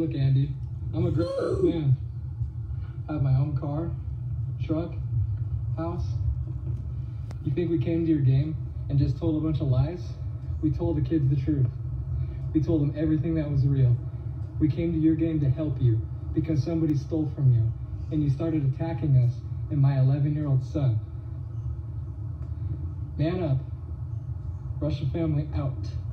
Look, Andy, I'm a grown man. I have my own car, truck, house. You think we came to your game and just told a bunch of lies? We told the kids the truth. We told them everything that was real. We came to your game to help you because somebody stole from you and you started attacking us and my 11-year-old son. Man up. Russian family out.